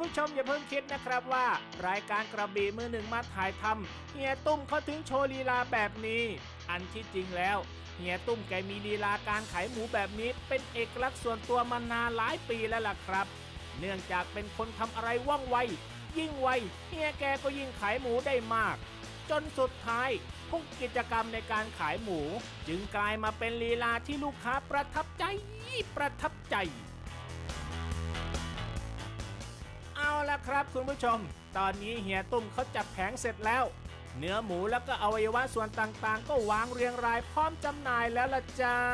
ผู้ชมอย่าเพิ่งคิดนะครับว่ารายการกระบี่มือหนึ่งมาถ่ายทำเฮียตุ้มเขาถึงโชว์ลีลาแบบนี้อันที่จริงแล้วเฮียตุ้มแกมีลีลาการขายหมูแบบนี้เป็นเอกลักษณ์ส่วนตัวมานานหลายปีแล้วล่ะครับเนื่องจากเป็นคนทำอะไรว่องไวยิ่งไวเฮียแกก็ยิ่งขายหมูได้มากจนสุดท้ายทุกกิจกรรมในการขายหมูจึงกลายมาเป็นลีลาที่ลูกค้าประทับใจเอาละครับคุณผู้ชมตอนนี้เฮียตุ้มเขาจัดแผงเสร็จแล้วเนื้อหมูแล้วก็อวัยวะส่วนต่างๆก็วางเรียงรายพร้อมจำหน่ายแล้วล่ะจ้า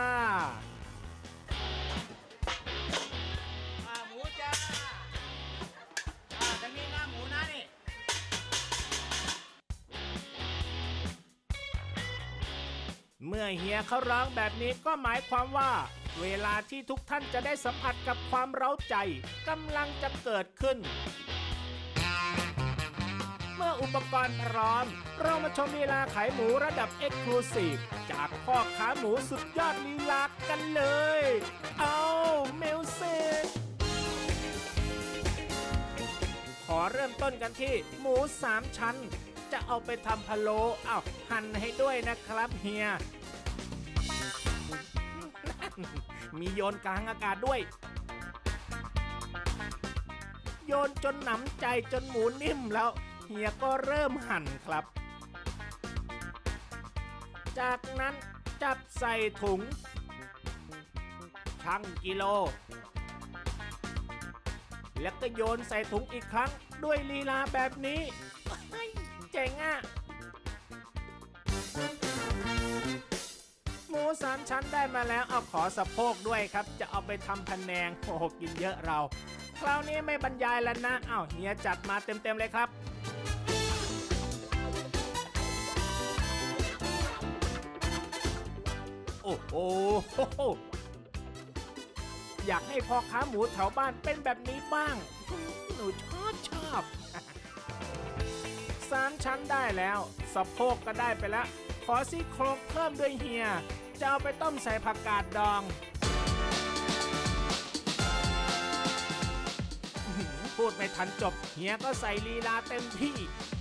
หมูจ้าทางนี้นะหมูนะนี่เมื่อเฮียเขาร้องแบบนี้ก็หมายความว่าเวลาที่ทุกท่านจะได้สัมผัสกับความเร้าใจกำลังจะเกิดขึ้นเมื่ออุปกรณ์พร้อมเรามาชมลีลาขายหมูระดับเอ็กซ์คลูซีฟจากพ่อค้าหมูสุดยอดลีลากันเลยเอาเมลเซกขอเริ่มต้นกันที่หมู3ชั้นจะเอาไปทำพะโล้หั่นให้ด้วยนะครับเฮียมีโยนกลางอากาศด้วยโยนจนหนำใจจนหมูนิ่มแล้วเฮียก็เริ่มหั่นครับจากนั้นจับใส่ถุงชั่งกิโลแล้วก็โยนใส่ถุงอีกครั้งด้วยลีลาแบบนี้เจ๋งอ่ะหมู3ชั้นได้มาแล้วเอาขอสะโพกด้วยครับจะเอาไปทำพะแนงโอ้โหกินเยอะเราคราวนี้ไม่บรรยายแล้วนะเฮียจัดมาเต็มๆเลยครับโอ้โหอยากให้พ่อค้าหมูแถวบ้านเป็นแบบนี้บ้างหนูชอบ3ชั้นได้แล้วสะโพกก็ได้ไปแล้วขอซี่โครงเพิ่มด้วยเฮียจะเอาไปต้มใส่ผักกาดดองพูดไม่ทันจบเฮียก็ใส่ลีลาเต็มที่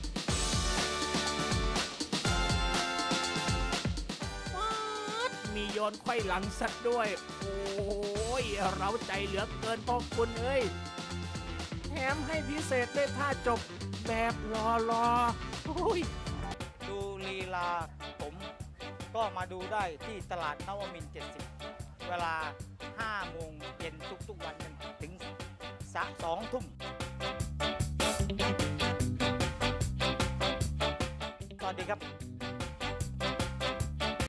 มีโยนไขว้หลังสัตว์ด้วยโอ้ยเร้าใจเหลือเกินพ่อคุณเอ้ยแถมให้พิเศษด้วยท่าจบแบบรอดูลีลาผมก็มาดูได้ที่ตลาดนวมินทร์70เวลา5 โมงเย็นทุกๆวันถึง2 ทุ่มสวัสดีครับ